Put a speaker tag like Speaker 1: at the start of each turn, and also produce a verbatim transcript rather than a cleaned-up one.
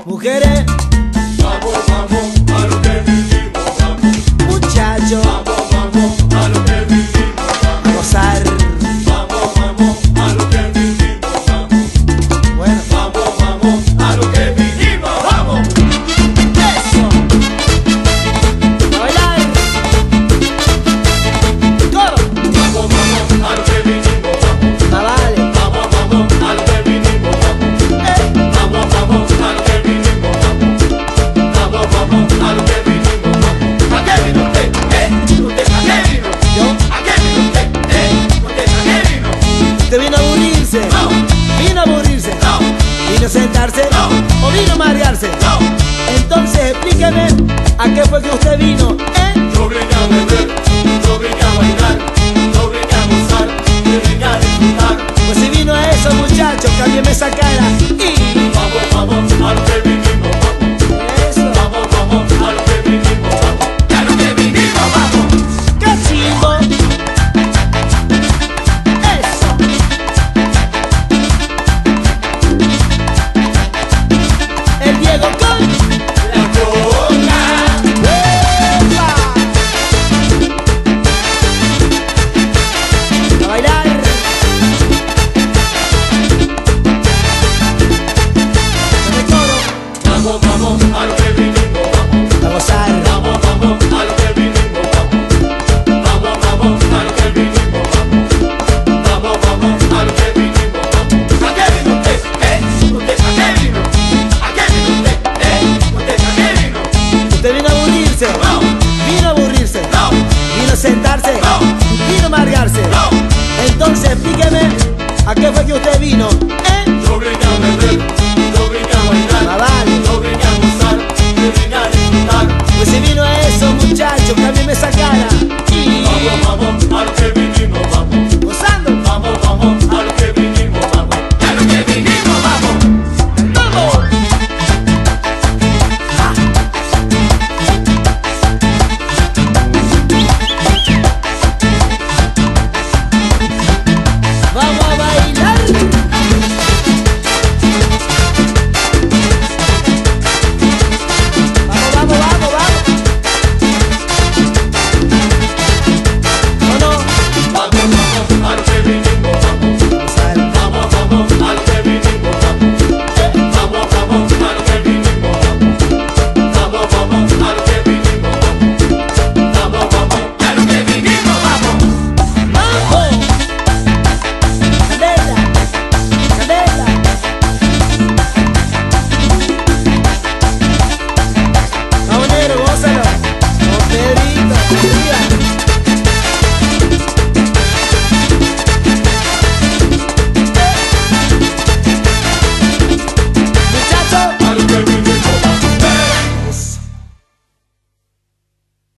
Speaker 1: Mujeres,
Speaker 2: vamos, vamos, a lo que vinimos, vamos.
Speaker 1: muchachos,
Speaker 2: Vamos, vamos, a lo que vinimos,
Speaker 1: a
Speaker 2: vamos.
Speaker 1: gozar.
Speaker 2: Vamos, vamos, a lo que vinimos, vamos.
Speaker 1: Bueno,
Speaker 2: Vamos, vamos, a lo que vinimos, vamos.
Speaker 1: eso. A bailar. Coro.
Speaker 2: Vamos, vamos, a lo que vinimos, vamos.
Speaker 1: Más vale.
Speaker 2: Vamos, vamos, a lo que vinimos, vamos.
Speaker 1: Eh,
Speaker 2: Vamos, vamos, a lo que vinimos, vamos. Vamos, vamos, a lo que vinimos, vamos. ¿A qué vino usted? ¿Eh? ¿Usted a qué vino?
Speaker 1: Yo.
Speaker 2: ¿A qué vino usted? ¿Eh? ¿Usted a qué vino?
Speaker 1: Usted vino a aburrirse.
Speaker 2: No,
Speaker 1: Vino a aburrirse.
Speaker 2: no,
Speaker 1: Vino a sentarse.
Speaker 2: No.
Speaker 1: O vino a marearse.
Speaker 2: no.
Speaker 1: Entonces explíqueme a qué fue que usted vino, ¿eh?
Speaker 2: Yo vine a beber, yo vine a bailar, yo vine a gozar, yo vine a disfrutar.
Speaker 1: Pues si vino a eso, muchachos, cámbieme esa cara. Y
Speaker 2: Vamos, vamos, a lo que vinimos, vamos.
Speaker 1: eso.
Speaker 2: Vamos, vamos, a lo que vinimos, vamos. A lo que vinimos, vamos.
Speaker 1: ¡Qué chimbo! Eso. El Diego con
Speaker 2: La coca.
Speaker 1: ¡Epa! A bailar. Con el coro.
Speaker 2: Vamos, vamos, a lo que vinimos, vamos.
Speaker 1: A gozar.
Speaker 2: Vamos, vamos, a lo que vinimos, vamos. Vamos, vamos, a lo que vinimos, vamos. Vamos, vamos, a lo que vinimos, vamos. ¿A qué vino usted? ¿Eh? ¿Usted a qué vino? ¿A qué vino usted? ¿Eh? ¿Usted a qué vino?
Speaker 1: Usted vino a aburrirse.
Speaker 2: No,
Speaker 1: Vino a aburrirse.
Speaker 2: no,
Speaker 1: Vino a sentarse.
Speaker 2: No.
Speaker 1: Vino a amargarse.
Speaker 2: no.
Speaker 1: Entonces explíqueme a qué fue que usted vino, ¿eh?
Speaker 2: Yo vine a beber, yo vine a bailar,
Speaker 1: Más vale.
Speaker 2: yo vine a gozar, yo vine a disfrutar.
Speaker 1: Pues si vino a eso, muchachos, cámbiame esa cara. Y
Speaker 2: Vamos, vamos, a lo que vinimos, vamos.
Speaker 1: gozando.
Speaker 2: Vamos, vamos, a lo que vinimos, vamos. A lo que vinimos, vamos.
Speaker 1: ¡Vamos! ¡Ja! ¡Vamos a bailar! ¡Vamos, vamos, vamos, vamos! ¿O no?
Speaker 2: Vamos, vamos, a lo que vinimos, vamos.
Speaker 1: Gozar.
Speaker 2: Vamos, vamos, a lo que vinimos, vamos. Vamos, vamos,